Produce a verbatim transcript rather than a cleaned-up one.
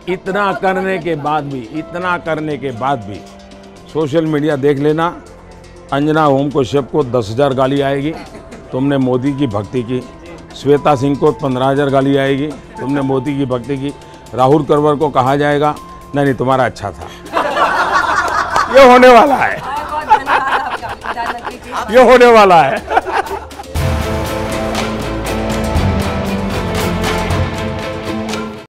इतना करने के बाद भी इतना करने के बाद भी सोशल मीडिया देख लेना, अंजना ओम कश्यप को दस हज़ार गाली आएगी, तुमने मोदी की भक्ति की। श्वेता सिंह को पंद्रह हज़ार गाली आएगी, तुमने मोदी की भक्ति की। राहुल करवर को कहा जाएगा नहीं नहीं तुम्हारा अच्छा था। ये होने वाला है, ये होने वाला है।